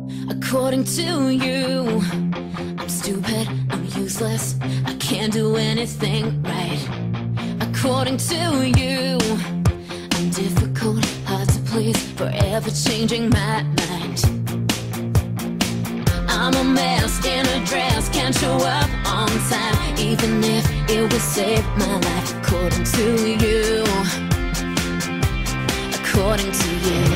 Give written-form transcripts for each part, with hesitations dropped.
According to you, I'm stupid, I'm useless, I can't do anything right. According to you, I'm difficult, hard to please, forever changing my mind. I'm a mess in a dress, can't show up on time, even if it would save my life. According to you, according to you.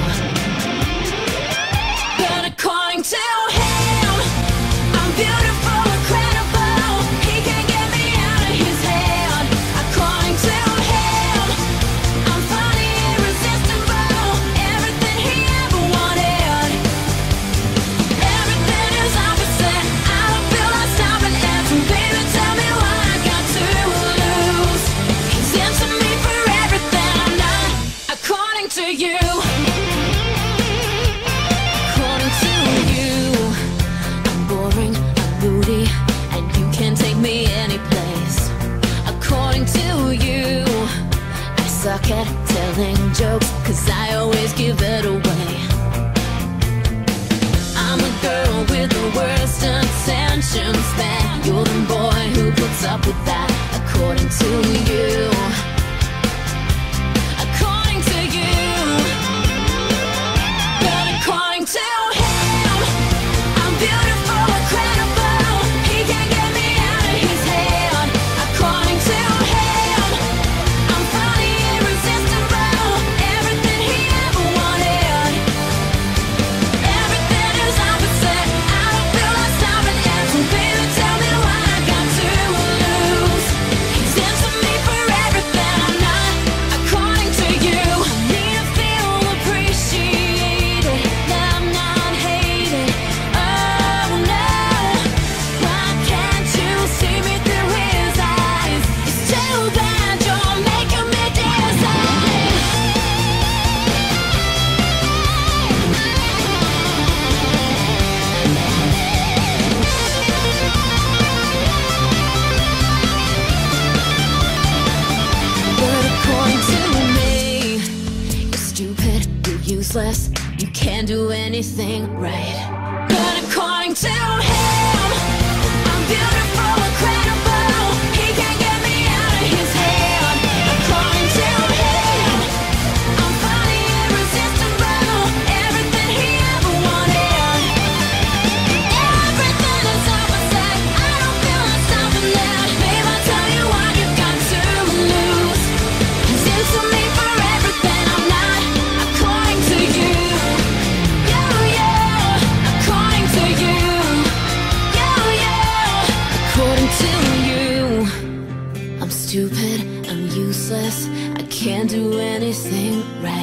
But according to him, I'm beautiful, incredible, he can't get me out of his head. According to him, I'm funny, irresistible, everything he ever wanted. Everything is opposite, I don't feel like stopping it. So baby, tell me what I got to lose. He's into me for everything I'm not. According to you. According to you, I'm boring, I'm moody, and you can't take me anyplace. According to you, I suck at telling jokes, 'cause I always give it away. I'm a girl with the worst attention span. You're the boy who puts up with that. According to you. According to you. But according to him, I'm beautiful, incredible, he can't get me out of his head. According to him, I'm funny, irresistible, everything he ever wanted. Everything is opposite, I don't feel like stopping it. So baby, tell me what I got to lose. He's into me for everything I'm not. According to you, I need to feel appreciated, that I'm not hated. Oh no, why can't you see me through his eyes? It's too bad you're making me decide. But according to me, you're stupid, you're useless, you can't do anything right. But according to him, I'm beautiful, incredible, he can't get me out of his head. According to him, I'm funny, irresistible, everything he ever wanted. Everything is opposite, I don't feel like stopping it. Babe, I'll tell you what you got to lose. He's into me for everything I'm not. According to you. Yeah, yeah. According to you. Yeah, yeah. According to you. I'm stupid, I'm useless, I can't do anything right.